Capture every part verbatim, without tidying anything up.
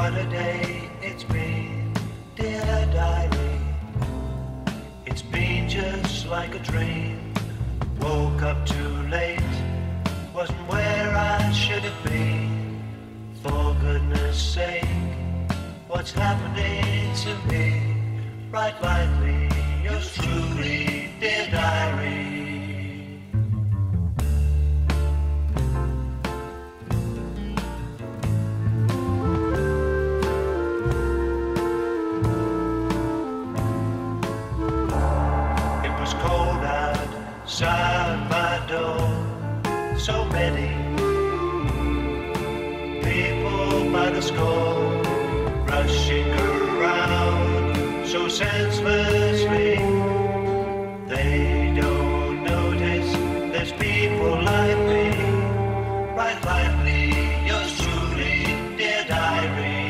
What a day it's been, dear diary. It's been just like a dream. Woke up too late, wasn't where I should have been. For goodness sake, what's happening to me? Write lightly, yours truly, dear diary. Outside my door, so many people by the score, rushing around so senselessly. They don't notice there's people like me. Write lightly, yours truly, dear diary.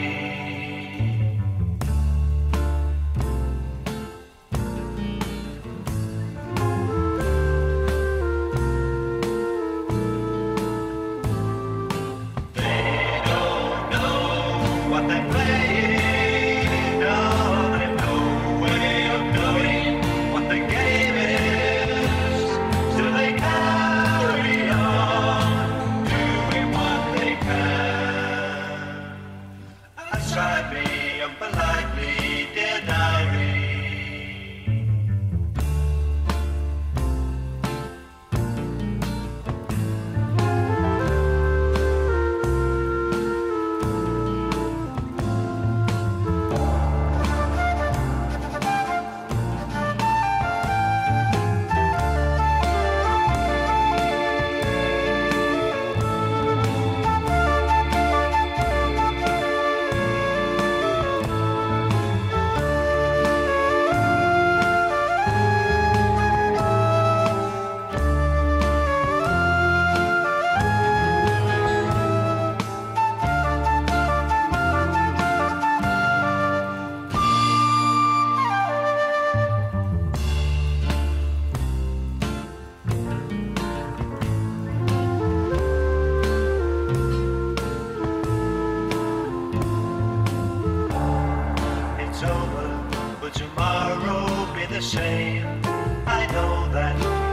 Same. I know that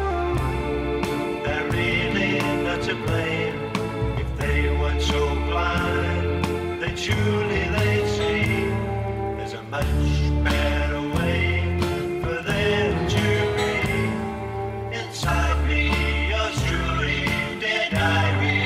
they're really not to blame. If they weren't so blind, then surely they'd see there's a much better way for them to be. Inside me, yours truly, dear diary.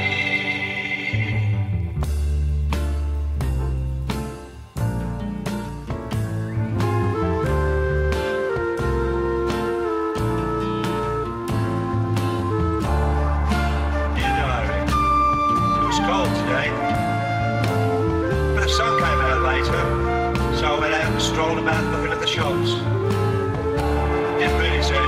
So I went out and strolled about looking at the shops. Didn't really see